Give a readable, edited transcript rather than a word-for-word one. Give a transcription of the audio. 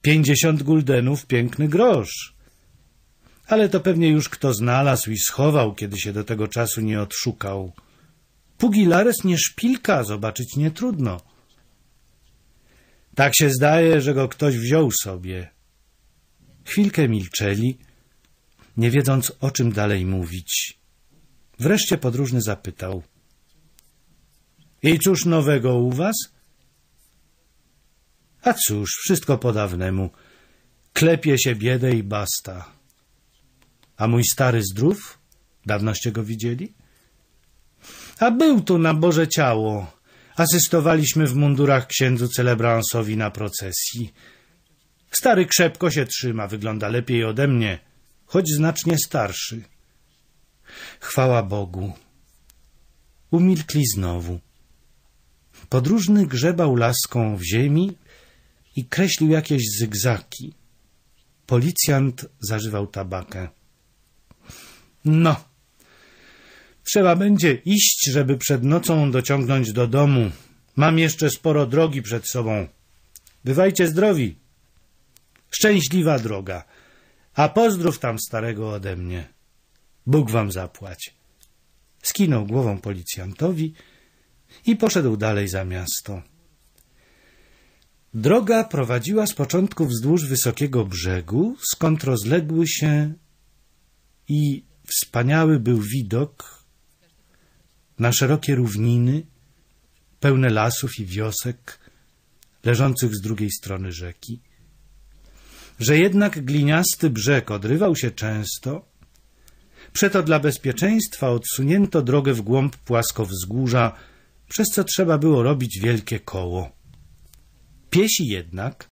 50 guldenów piękny grosz. Ale to pewnie już kto znalazł i schował, kiedy się do tego czasu nie odszukał. Pugilares nie szpilka, zobaczyć nie trudno. Tak się zdaje, że go ktoś wziął sobie. Chwilkę milczeli, nie wiedząc, o czym dalej mówić. Wreszcie podróżny zapytał: i cóż nowego u was? A cóż, wszystko po dawnemu. Klepie się biedę i basta. A mój stary zdrów? Dawnoście go widzieli? A był tu na Boże Ciało. Asystowaliśmy w mundurach księdzu celebransowi na procesji. Stary krzepko się trzyma, wygląda lepiej ode mnie, choć znacznie starszy. Chwała Bogu. Umilkli znowu. Podróżny grzebał laską w ziemi i kreślił jakieś zygzaki. Policjant zażywał tabakę. No, trzeba będzie iść, żeby przed nocą dociągnąć do domu. Mam jeszcze sporo drogi przed sobą. Bywajcie zdrowi. Szczęśliwa droga. A pozdrów tam starego ode mnie. Bóg wam zapłać. Skinął głową policjantowi i poszedł dalej za miasto. Droga prowadziła z początku wzdłuż wysokiego brzegu, skąd rozległy się i wspaniały był widok na szerokie równiny, pełne lasów i wiosek, leżących z drugiej strony rzeki. Że jednak gliniasty brzeg odrywał się często, przeto dla bezpieczeństwa odsunięto drogę w głąb płaskowzgórza, przez co trzeba było robić wielkie koło. Piesi jednak